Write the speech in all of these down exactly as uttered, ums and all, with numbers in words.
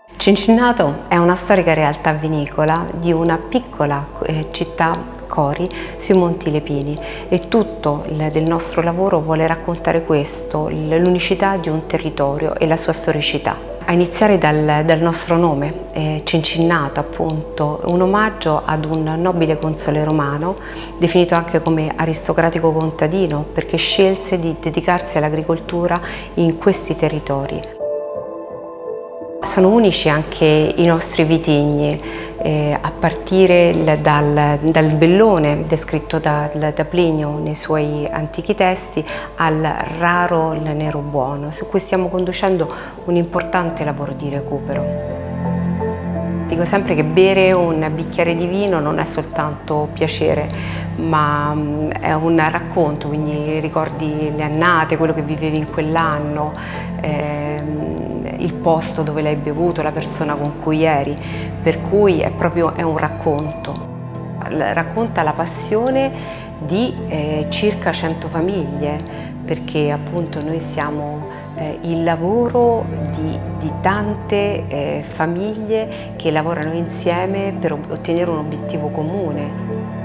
Cincinnato è una storica realtà vinicola di una piccola eh, città, Cori, sui Monti Lepini, e tutto il, del nostro lavoro vuole raccontare questo, l'unicità di un territorio e la sua storicità. A iniziare dal, dal nostro nome, eh, Cincinnato, appunto, un omaggio ad un nobile console romano, definito anche come aristocratico contadino, perché scelse di dedicarsi all'agricoltura in questi territori. Sono unici anche i nostri vitigni, eh, a partire dal, dal bellone descritto da, da Plinio nei suoi antichi testi al raro il nero buono, su cui stiamo conducendo un importante lavoro di recupero. Dico sempre che bere un bicchiere di vino non è soltanto piacere, ma è un racconto, quindi ricordi le annate, quello che vivevi in quell'anno, ehm, il posto dove l'hai bevuto, la persona con cui eri, per cui è proprio è un racconto. Racconta la passione di eh, circa cento famiglie, perché appunto noi siamo eh, il lavoro di, di tante eh, famiglie che lavorano insieme per ottenere un obiettivo comune.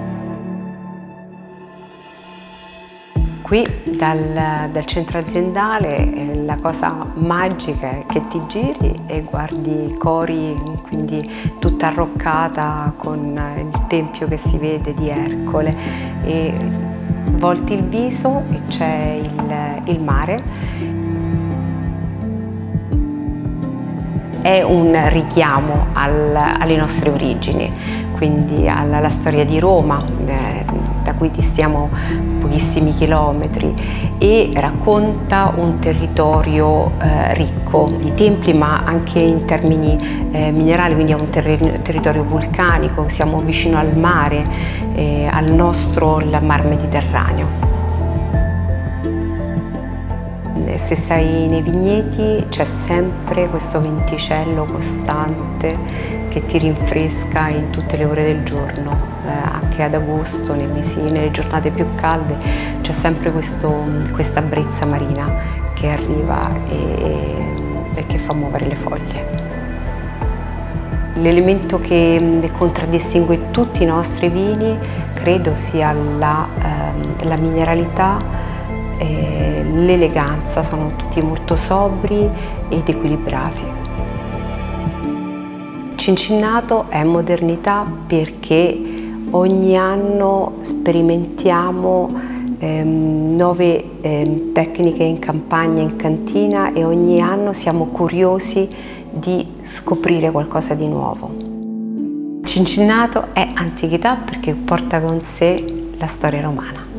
Qui dal, dal centro aziendale eh, la cosa magica è che ti giri e guardi Cori, quindi tutta arroccata con il tempio che si vede di Ercole, e volti il viso e c'è il, il mare. È un richiamo al, alle nostre origini, quindi alla, alla storia di Roma, eh, da cui distiamo pochissimi chilometri, e racconta un territorio eh, ricco di templi, ma anche in termini eh, minerali, quindi è un ter territorio vulcanico, siamo vicino al mare, eh, al nostro il mar Mediterraneo. Se sei nei vigneti c'è sempre questo venticello costante che ti rinfresca in tutte le ore del giorno, eh, anche ad agosto, nei mesi, nelle giornate più calde, c'è sempre questo, questa brezza marina che arriva e, e che fa muovere le foglie. L'elemento che contraddistingue tutti i nostri vini credo sia la, eh, la mineralità, eh, l'eleganza, sono tutti molto sobri ed equilibrati. Cincinnato è modernità perché ogni anno sperimentiamo ehm, nuove ehm, tecniche in campagna, in cantina, e ogni anno siamo curiosi di scoprire qualcosa di nuovo. Cincinnato è antichità perché porta con sé la storia romana.